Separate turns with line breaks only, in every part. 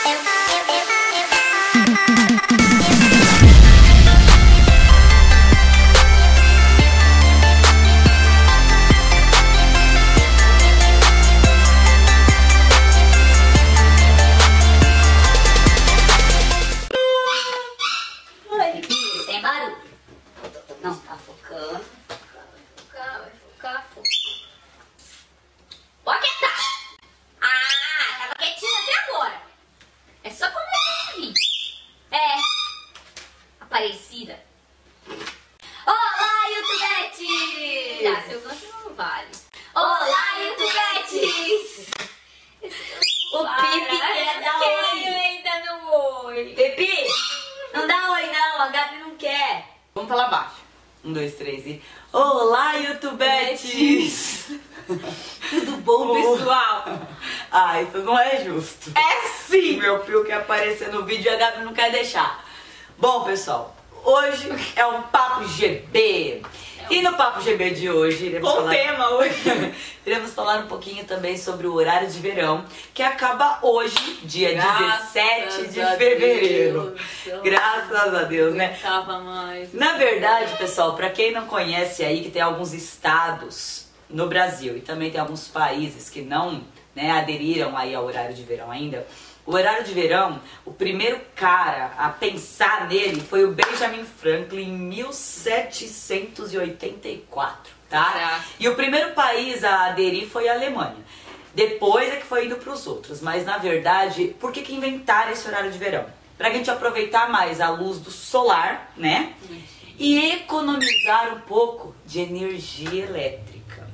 Sem barulho. Não tá focando. Vai focar. Pode quietar. Ah, tava quietinha até agora. É só comer vir. É. Aparecida. Olá, YouTubete! Ah, seu gancho não vale. Olá, YouTubete! O Pipi quer dar oi. Eu ainda não oi. Pipi, não dá oi não, a Gabi não quer.
Vamos falar baixo. 1, 2, 3 e... Olá, YouTubetes!
Tudo bom, pessoal?
Ah, isso não é justo.
É sim!
Meu Pio quer aparecer no vídeo e a Gabi não quer deixar. Bom, pessoal, hoje é um Papo GB. E no Papo GB de hoje iremos falar...
tema hoje.
Iremos falar um pouquinho também sobre o horário de verão, que acaba hoje, dia 17 de fevereiro. Graças a Deus, né?
Tava mais.
Na verdade, pessoal, pra quem não conhece aí, que tem alguns estados no Brasil e também tem alguns países que não, né, aderiram aí ao horário de verão ainda. O horário de verão, o primeiro cara a pensar nele foi o Benjamin Franklin em 1784, tá?
Caraca.
E o primeiro país a aderir foi a Alemanha. Depois é que foi indo para os outros. Mas na verdade, por que inventaram esse horário de verão? Pra gente aproveitar mais a luz do solar, né? E economizar um pouco de energia elétrica.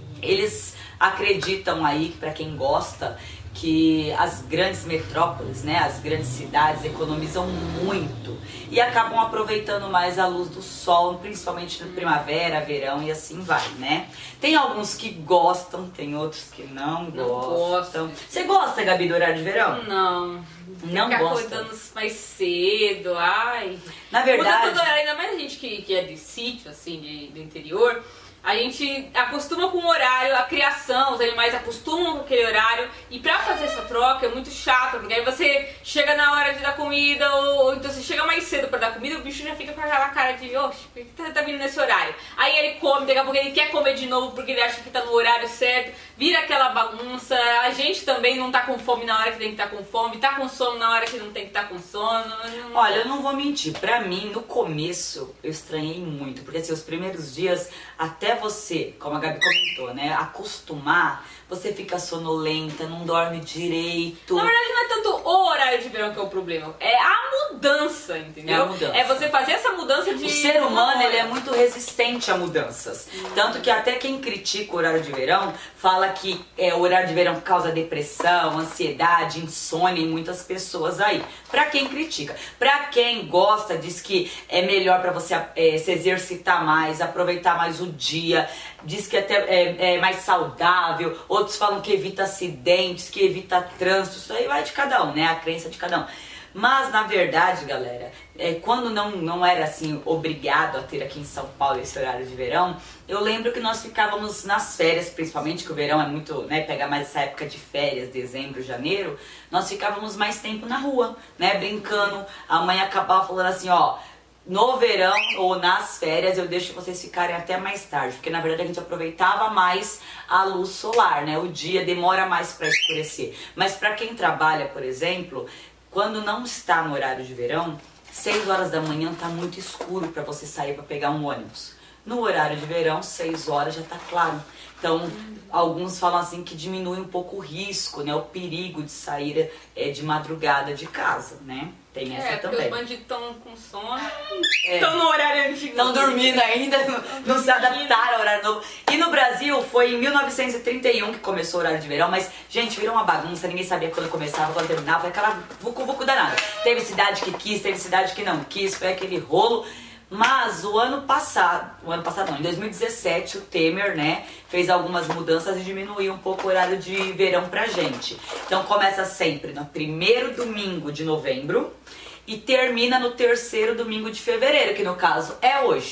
Eles acreditam aí, pra quem gosta, que as grandes metrópoles, né, as grandes cidades economizam muito e acabam aproveitando mais a luz do sol, principalmente na primavera, verão e assim vai, né? Tem alguns que gostam, tem outros que não gostam. Você gosta, Gabi, do horário de verão?
Não.
Não
Ficar
gosta?
acordando mais cedo, ai.
Na verdade...
Muda todo horário, ainda mais a gente que é de sítio, assim, do interior. A gente acostuma com o horário, a criação, os animais acostumam com aquele horário. E pra fazer essa troca é muito chato, porque aí você chega na hora de dar comida, ou então você chega mais cedo pra dar comida, o bicho já fica com aquela cara de, oxe, por que tá vindo nesse horário? Aí ele come, daqui a pouco ele quer comer de novo porque ele acha que tá no horário certo, vira aquela bagunça. A gente também não tá com fome na hora que tem que estar com fome, tá com sono na hora que não tem que estar com sono.
Olha, eu não vou mentir, pra mim, no começo, eu estranhei muito, porque assim, os primeiros dias, até você, como a Gabi comentou, né, acostumar, você fica sonolenta, não dorme direito.
Na verdade não é tanto o horário de verão que é o problema, é a mudança, entendeu?
É a mudança.
É você fazer essa mudança de...
O ser humano, ele é muito resistente a mudanças. Tanto que até quem critica o horário de verão, fala que o horário de verão causa depressão, ansiedade, insônia em muitas pessoas aí. Pra quem critica. Pra quem gosta, diz que é melhor pra você se exercitar mais, aproveitar mais o dia, diz que até é mais saudável. Outros falam que evita acidentes, que evita trânsito. Isso aí vai de cada um, né? A crença de cada um. Mas, na verdade, galera, quando não era assim, obrigado a ter aqui em São Paulo esse horário de verão, eu lembro que nós ficávamos nas férias, principalmente que o verão é muito, né, pega mais essa época de férias, dezembro, janeiro, nós ficávamos mais tempo na rua, né, brincando. A mãe acabava falando assim, ó, no verão ou nas férias eu deixo vocês ficarem até mais tarde, porque na verdade a gente aproveitava mais a luz solar, né, o dia demora mais para escurecer. Mas para quem trabalha, por exemplo, quando não está no horário de verão, 6 horas da manhã tá muito escuro para você sair para pegar um ônibus. No horário de verão, 6 horas já tá claro. Então, alguns falam assim que diminui um pouco o risco, né? O perigo de sair de madrugada de casa, né? Tem essa
porque
também.
os bandidos estão com sono, estão no horário antigo.
Estão dormindo ainda, não se adaptaram ao horário novo. E no Brasil foi em 1931 que começou o horário de verão, mas, gente, virou uma bagunça, ninguém sabia quando começava, quando terminava, foi aquela vucu-vucu danada. Teve cidade que quis, teve cidade que não quis, foi aquele rolo. Mas o ano passado não, em 2017, o Temer, né, fez algumas mudanças e diminuiu um pouco o horário de verão pra gente. Então começa sempre no primeiro domingo de novembro e termina no terceiro domingo de fevereiro, que no caso é hoje.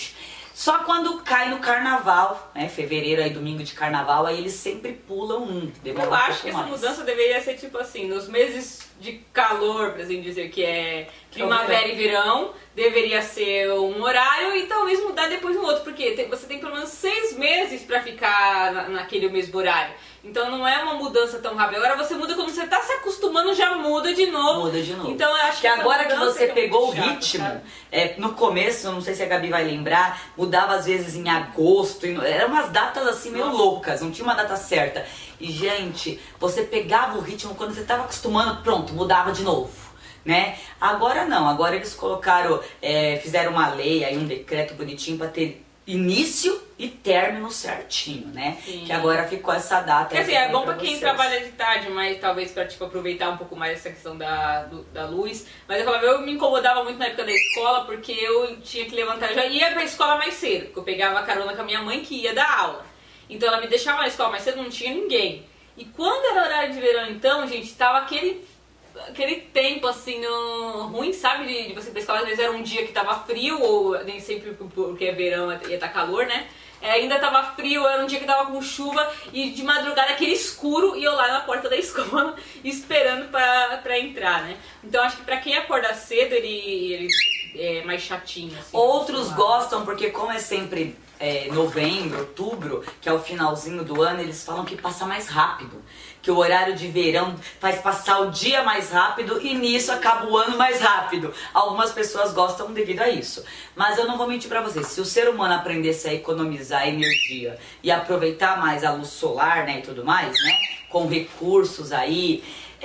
Só quando cai no carnaval, né? Fevereiro, aí domingo de carnaval, aí eles sempre pulam um.
Eu acho que essa mudança deveria ser tipo assim, nos meses de calor, por assim dizer, que é primavera e verão, deveria ser um horário e talvez mudar depois um outro, porque você tem pelo menos 6 meses pra ficar naquele mesmo horário. Então não é uma mudança tão rápida. Agora você muda quando você tá se acostumando, já muda de novo.
Muda de novo.
Então eu acho
que agora que você
é
pegou o
chato,
ritmo, no começo, não sei se a Gabi vai lembrar, mudava às vezes em agosto, eram umas datas assim meio loucas, não tinha uma data certa. E gente, você pegava o ritmo quando você tava acostumando, pronto, mudava de novo. Né? Agora não, agora eles colocaram, fizeram uma lei, aí um decreto bonitinho pra ter início e término certinho, né?
Sim.
Que agora ficou essa data.
Quer dizer, é bom pra quem trabalha de tarde, mas talvez pra tipo, aproveitar um pouco mais essa questão da luz. Mas eu me incomodava muito na época da escola, porque eu tinha que levantar, eu já ia pra escola mais cedo, porque eu pegava carona com a minha mãe que ia dar aula. Então ela me deixava na escola mais cedo, não tinha ninguém. E quando era horário de verão, então, gente, tava aquele tempo assim ruim, sabe, de você ir pra escola. Às vezes era um dia que tava frio, ou nem sempre porque é verão ia estar calor, né? Ainda tava frio, era um dia que tava com chuva e de madrugada aquele escuro e eu lá na porta da escola esperando pra entrar, né? Então acho que pra quem acorda cedo ele é mais chatinho. Assim,
outros gostam porque como é sempre novembro, outubro, que é o finalzinho do ano, eles falam que passa mais rápido. Que o horário de verão faz passar o dia mais rápido e nisso acaba o ano mais rápido. Algumas pessoas gostam devido a isso. Mas eu não vou mentir pra vocês, se o ser humano aprendesse a economizar energia e aproveitar mais a luz solar, né, e tudo mais, né, com recursos aí,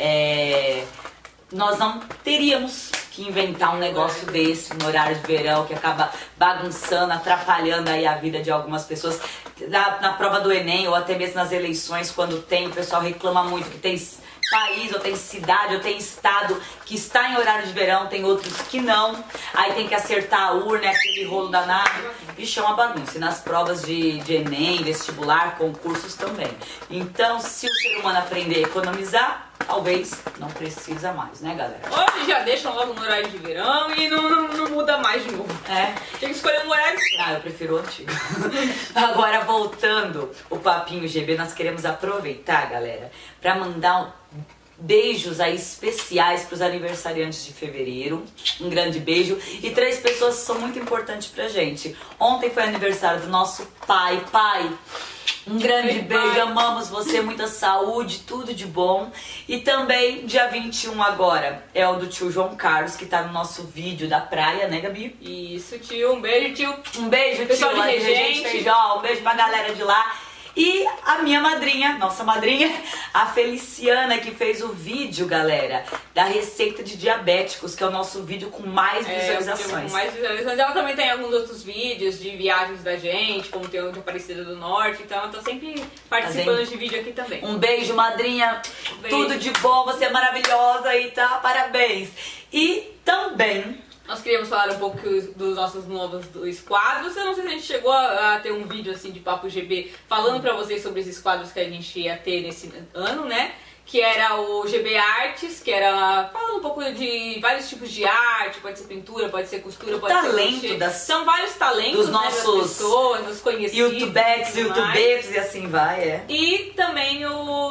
nós não teríamos que inventar um negócio desse no horário de verão que acaba bagunçando, atrapalhando aí a vida de algumas pessoas. Na prova do Enem ou até mesmo nas eleições, quando tem, o pessoal reclama muito que tem país, ou tem cidade, ou tem estado que está em horário de verão, tem outros que não. Aí tem que acertar a urna, aquele rolo danado. Ixi, é uma bagunça. E nas provas de Enem, vestibular, concursos também. Então, se o ser humano aprender a economizar, talvez não precisa mais, né, galera?
Ou já deixam logo no horário de verão e não muda mais de novo. Tem que escolher um horário.
Eu prefiro o antigo. Agora, voltando o papinho GB, nós queremos aproveitar, galera, pra mandar beijos aí especiais para os aniversariantes de fevereiro. Um grande beijo. E 3 pessoas que são muito importantes pra gente. Ontem foi aniversário do nosso pai. Um grande beijo, amamos você, muita saúde, tudo de bom. E também, dia 21 agora, é o do tio João Carlos, que tá no nosso vídeo da praia, né, Gabi?
Isso, tio. Um beijo, tio.
Um beijo,
pessoal
tio.
de Regente
Feijó. Um beijo pra galera de lá. E a minha madrinha, nossa madrinha, a Feliciana, que fez o vídeo, galera, da receita de diabéticos, que é o nosso vídeo com mais visualizações.
Com mais visualizações. Ela também tem alguns outros vídeos de viagens da gente, como tem o de Aparecida do Norte, então ela tá sempre participando de vídeo aqui também.
Um beijo, madrinha.
Beijo.
Tudo de bom, você é maravilhosa e tá, parabéns. E também...
Nós queríamos falar um pouco dos nossos novos 2 quadros. Eu não sei se a gente chegou a ter um vídeo assim de Papo GB falando pra vocês sobre esses quadros que a gente ia ter nesse ano, né? Que era o GB Artes, que era falando um pouco de vários tipos de arte, pode ser pintura, pode ser costura, pode ser crochê. São vários talentos
dos nossos
das pessoas, dos conhecidos.
YouTubers e assim vai,
E também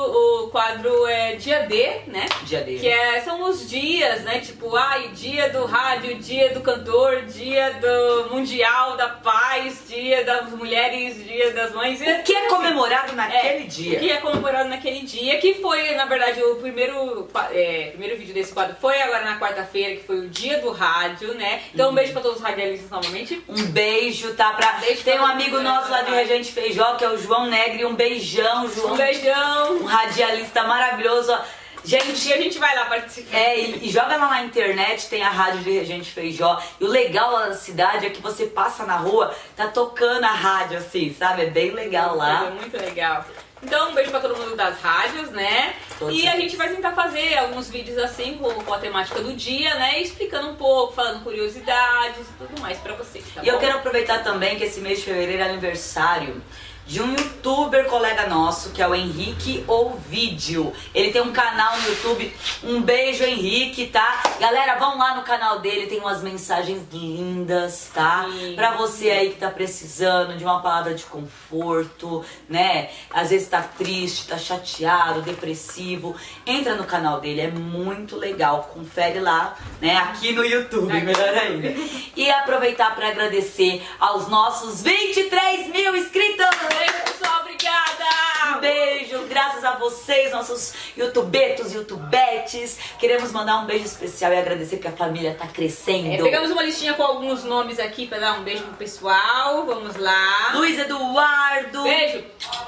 o quadro Dia D, né?
Dia D.
Que são os dias, né? Tipo, dia do rádio, dia do cantor, dia do Mundial da Paz, dia das mulheres, dia das mães.
O que é comemorado naquele dia?
O que é comemorado naquele dia, que foi, na verdade, o primeiro vídeo desse quadro foi agora na quarta-feira, que foi o dia do rádio, né? Então um beijo pra todos os radialistas novamente.
Um beijo, tá? Tem um amigo nosso lá de Regente Feijó, que é o João Negri. Um beijão, João.
Um beijão.
Um radialista maravilhoso. Gente,
a gente vai lá participar.
E joga lá na internet, tem a rádio de Regente Feijó. E o legal lá da cidade é que você passa na rua, tá tocando a rádio assim, sabe? É bem legal lá.
É muito legal. Então, um beijo pra todo mundo das rádios, né? E a gente vai tentar fazer alguns vídeos assim com a temática do dia, né? Explicando um pouco, falando curiosidades e tudo mais pra vocês, tá bom?
E eu quero aproveitar também que esse mês de fevereiro é aniversário de um youtuber colega nosso, que é o Henrique Ovídio. Ele tem um canal no YouTube. Um beijo, Henrique, tá? Galera, vão lá no canal dele, tem umas mensagens lindas, tá?
Sim.
Pra você aí que tá precisando de uma palavra de conforto, né? Às vezes tá triste, tá chateado, depressivo. Entra no canal dele, é muito legal. Confere lá, né? Aqui no YouTube, melhor ainda. E aproveitar pra agradecer aos nossos 23 mil inscritos!
Pessoal, obrigada!
Um beijo, graças a vocês, nossos youtubetos e youtubetes. Queremos mandar um beijo especial e agradecer porque a família tá crescendo.
Pegamos uma listinha com alguns nomes aqui pra dar um beijo pro pessoal. Vamos lá.
Luiz Eduardo.
Beijo.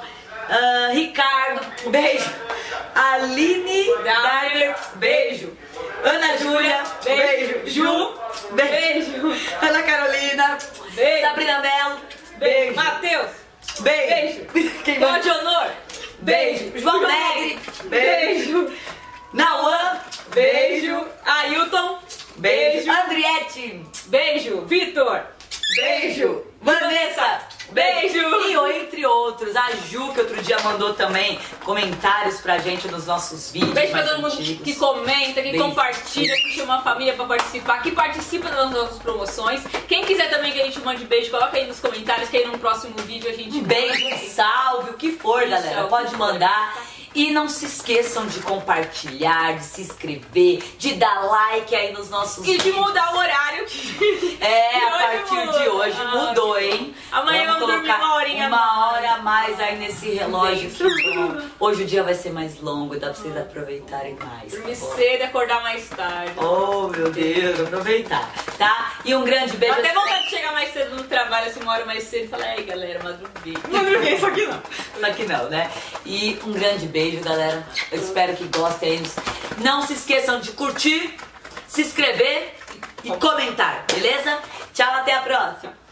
Ricardo. Beijo. Aline Darder. Beijo. Ana Júlia. Beijo. Ju. Beijo. Ana Carolina.
Beijo.
Sabrina Mello.
Beijo. Matheus.
Beijo. Quem mais?
Pode honor.
Beijo. João Negre.
Beijo.
Nauã.
Beijo. Ailton.
Beijo. Andriette.
Beijo. Vitor.
Beijo. Vanessa.
Beijo.
E entre outros. A Ju, que outro dia mandou também comentários pra gente nos nossos vídeos.
Beijo pra
mais
todo mundo
antigos.
que comenta, que
Beijo.
compartilha, que chama a família pra participar, que participa das nossas promoções. Quem quiser também que a gente mande beijo, coloca aí nos comentários que aí no próximo vídeo a gente
Um beijo, um salve, o que for,
Isso,
galera.
é o
Pode
que for.
mandar. E não se esqueçam de compartilhar, de se inscrever, de dar like aí nos nossos
E de
vídeos.
mudar o horário que...
É, a
hoje
partir
muda.
de hoje mudou, hein?
Amanhã vamos dormir
colocar
uma horinha
uma hora a mais aí nesse relógio.
Beijo.
Que bom. Hoje o dia vai ser mais longo, dá pra vocês aproveitarem mais. tá
Dormir
bom?
cedo e acordar mais tarde.
Oh, meu Deus, aproveitar, tá? E um grande beijo.
Até vontade de chegar mais cedo no trabalho, assim, uma hora mais cedo e falar, ei galera, madruguei. Madruguei, só que não.
Só que não, né? E um grande beijo, galera. Eu espero que gostem aí. Não se esqueçam de curtir, se inscrever e comentar, beleza? Tchau, até a próxima.